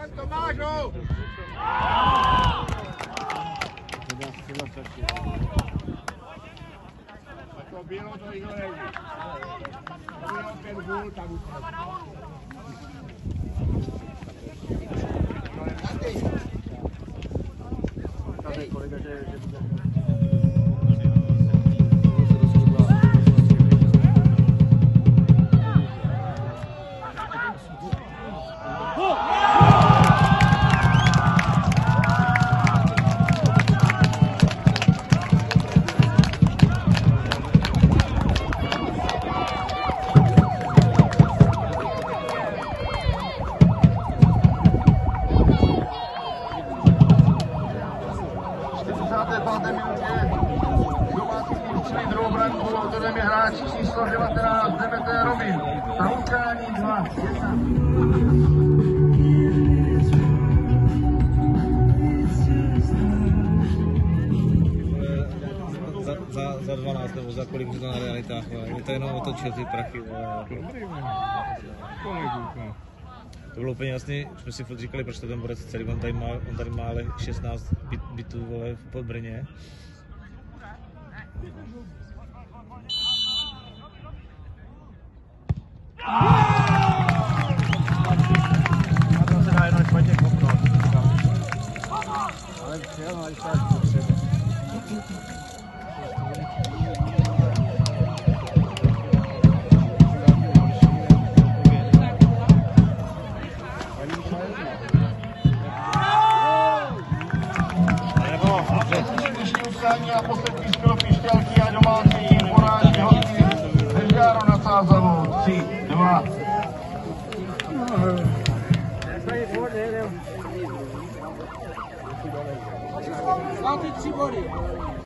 Tomášo! To bylo to i nejde. To bylo 5 gól, tak už tady kolega, že autorem je hráč číslo 19 Demeter Robin. Na utkání 2-1. Za 12 nebo za kolik to na realitách, mě to jenom otočil ty prachy. To bylo úplně jasný, jsme si furt říkali, proč to ten borec celý, on tady má ale 16 bitů v Podbrně. A to se dá jenom špatně kopnout. Ale přijel na lištář po sebe. Dnešní utkání a poslední skoro Pišťalky a domácí porážky hostí Hezdáro nad Sázavou 3-2. Máte 3 body.